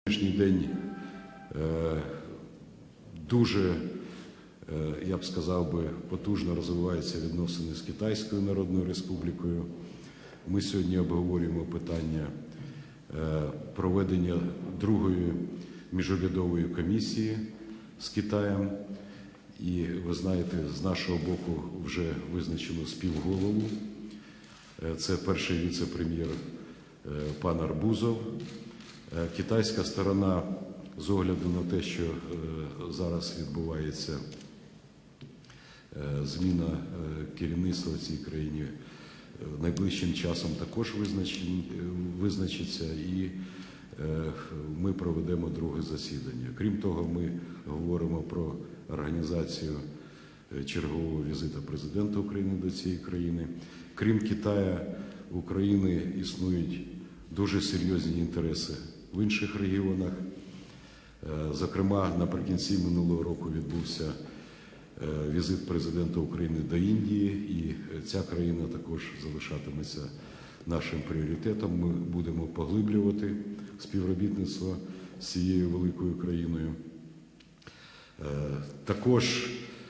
Сьогоднішній день дуже, я б сказав, потужно розвиваються відносини з Китайською Народною Республікою. Ми сьогодні обговорюємо питання проведення другої міжурядової комісії з Китаєм. І ви знаєте, з нашого боку вже визначено співголову. Це перший віце-прем'єр пан Арбузов. Китайська сторона, з огляду на те, що зараз відбувається зміна керівництва в цій країні, найближчим часом також визначиться, і ми проведемо друге засідання. Крім того, ми говоримо про організацію чергового візиту президента України до цієї країни. Крім Китаю, в Україні існують дуже серйозні інтереси в інших регіонах. Зокрема, наприкінці минулого року відбувся візит президента України до Індії, і ця країна також залишатиметься нашим пріоритетом. Ми будемо поглиблювати співробітництво з цією великою країною. Також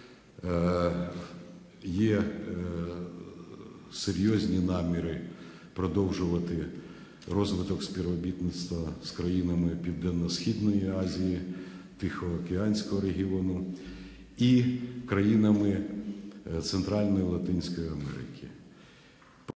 є серйозні наміри продовжувати розвиток співробітництва з країнами Південно-Східної Азії, Тихоокеанського регіону і країнами Центральної і Латинської Америки.